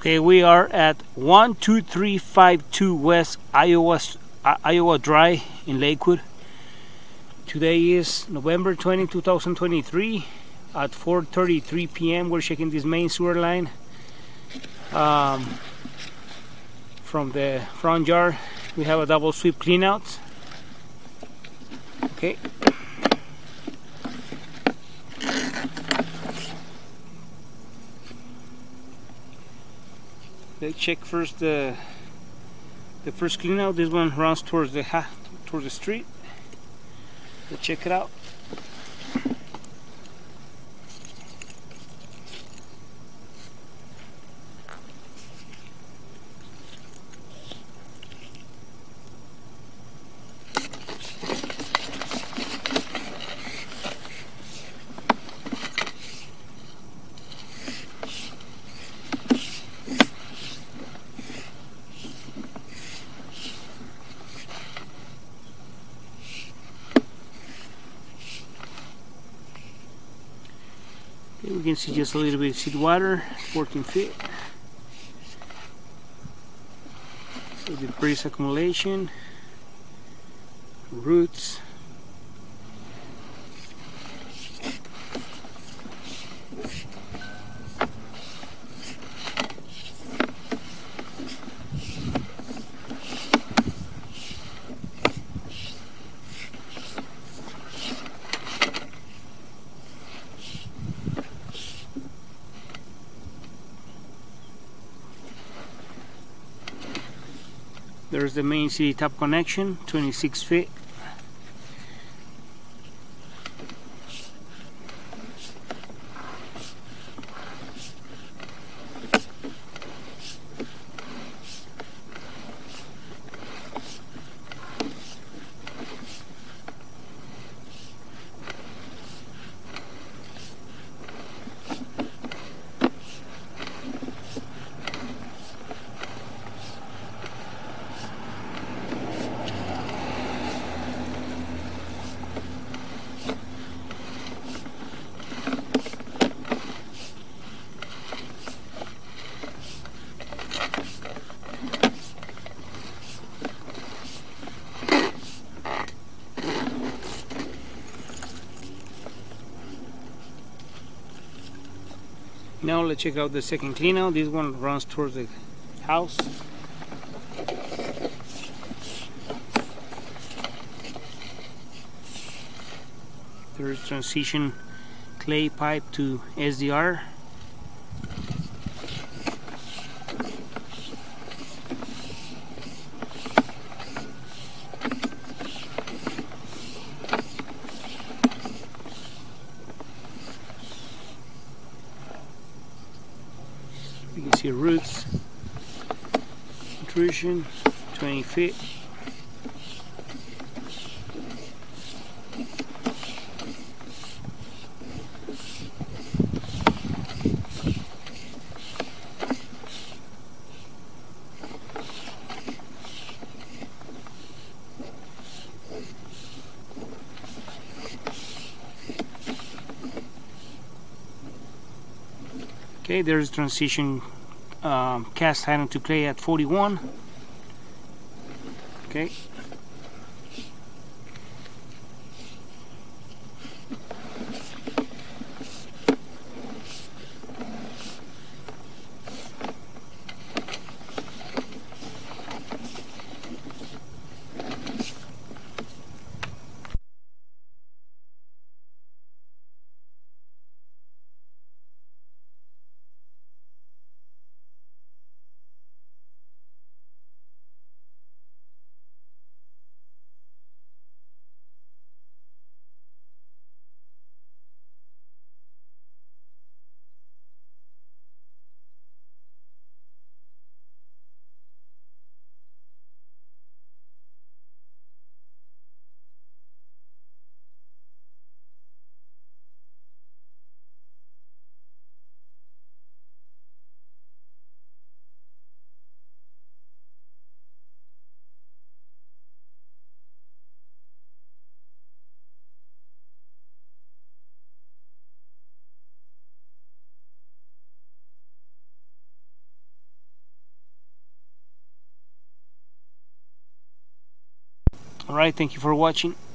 Okay, we are at 12352 West Iowa Drive in Lakewood. Today is November 20, 2023 at 4:33 p.m. We're checking this main sewer line from the front yard. We have a double sweep clean out. Okay. Let's check first the first clean out. This one runs towards the street. Let's check it out. Okay, we can see just a little bit of seed water, 14 feet. So debris accumulation, roots. There's the main city tap connection, 26 feet. Now let's check out the second clean out. This one runs towards the house. There is transition clay pipe to SDR. You can see roots, intrusion, 20 feet. Okay, there's transition cast iron to clay at 41. Okay. Alright, thank you for watching.